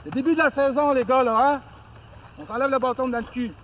Le début de la saison, les gars, là, hein? On s'enlève le bâton dans le cul.